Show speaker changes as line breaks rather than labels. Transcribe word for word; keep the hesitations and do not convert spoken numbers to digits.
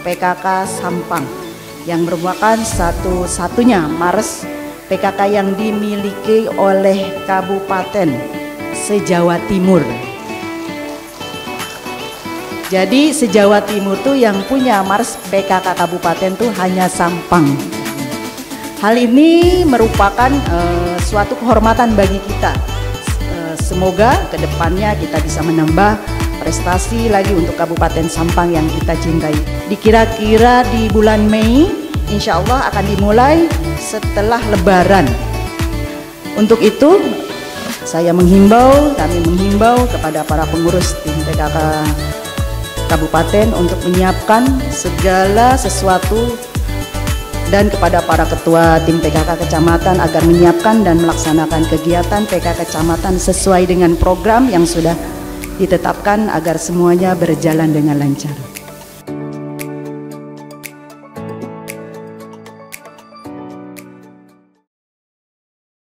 P K K Sampang yang merupakan satu-satunya Mars P K K yang dimiliki oleh kabupaten se-Jawa Timur. Jadi se-Jawa Timur tuh yang punya Mars P K K kabupaten tuh hanya Sampang. Hal ini merupakan uh, suatu kehormatan bagi kita. Uh, semoga kedepannya kita bisa menambah prestasi lagi untuk Kabupaten Sampang yang kita cintai. Dikira-kira di bulan Mei, insya Allah akan dimulai setelah Lebaran. Untuk itu, saya menghimbau, kami menghimbau kepada para pengurus tim P K K Kabupaten untuk menyiapkan segala sesuatu dan kepada para ketua tim P K K Kecamatan agar menyiapkan dan melaksanakan kegiatan P K K Kecamatan sesuai dengan program yang sudah ditetapkan agar semuanya berjalan dengan lancar.